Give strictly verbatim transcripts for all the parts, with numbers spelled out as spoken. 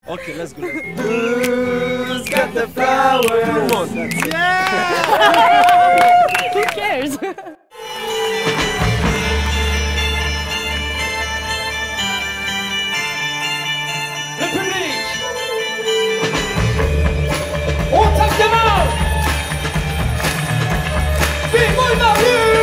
Ok, let's go. Who's got the flowers? Tout le monde. Yeah! Who cares? Le public! On tape des mains! Vive Marius!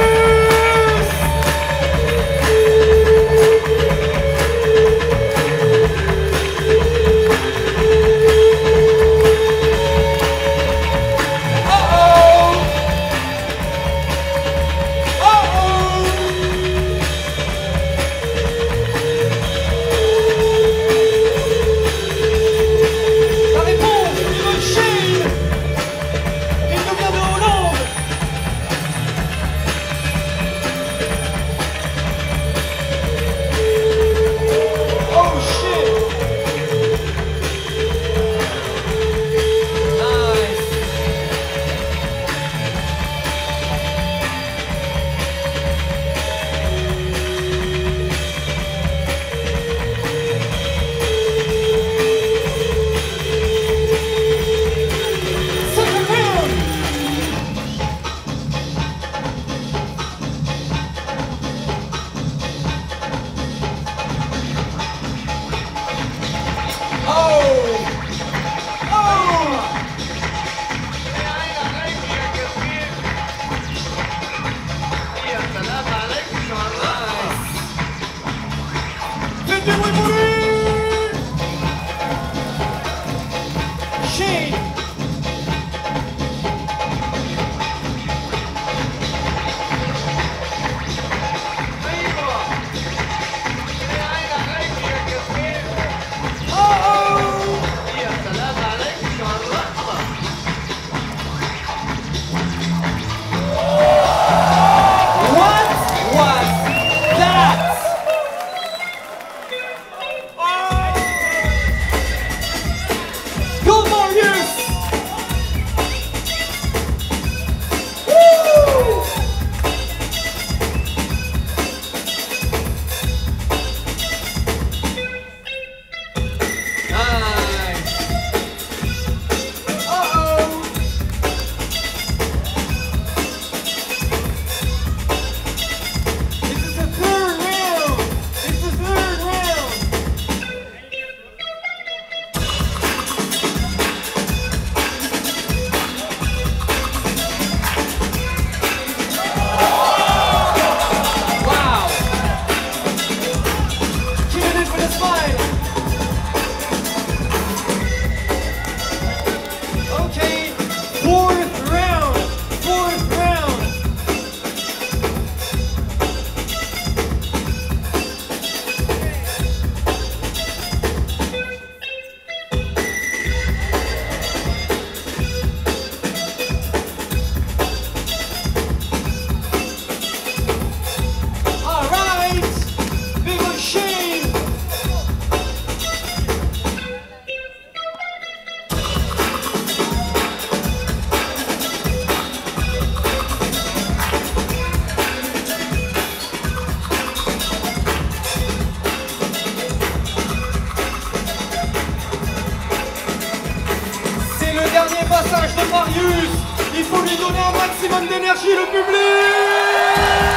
Passage de Marius, il faut lui donner un maximum d'énergie, le public.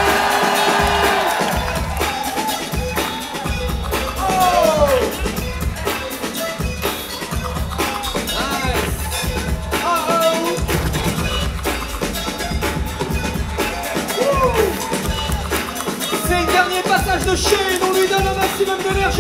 Oh, nice. Uh oh. C'est le dernier passage de Shane, on lui donne un maximum d'énergie.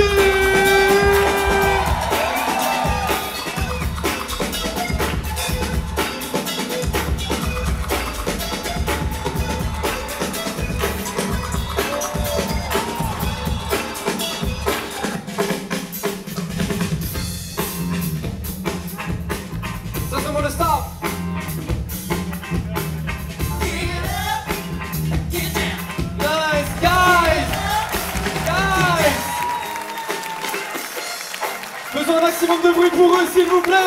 Faisons un maximum de bruit pour eux, s'il vous plaît.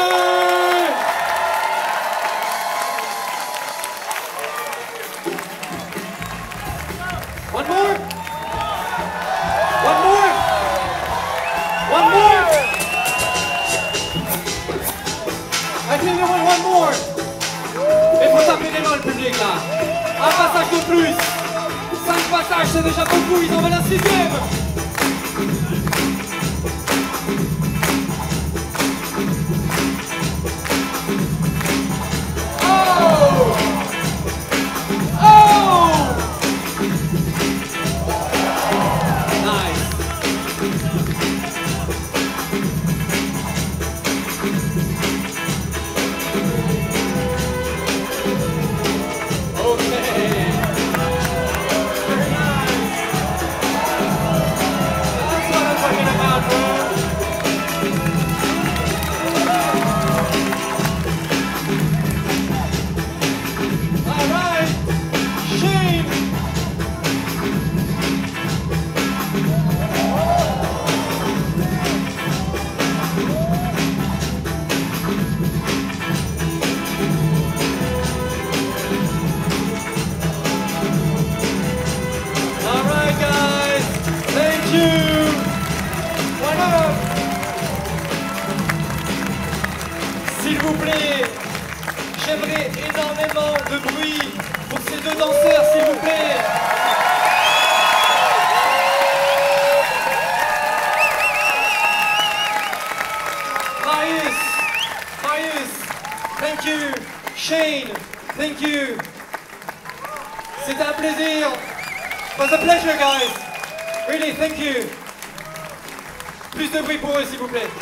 One more. One more. One more. really want one more. Il faut taper les mains le public là. Un passage de plus. Cinq passages c'est déjà beaucoup, ils en veulent un sixième. Oh! Oh! Nice. S'il vous plaît, j'aimerais énormément de bruit pour ces deux danseurs, s'il vous plaît. Marius, Marius, thank you. Shane, thank you. C'était un plaisir. It was a pleasure, guys. Really, thank you. Plus de bruit pour eux, s'il vous plaît.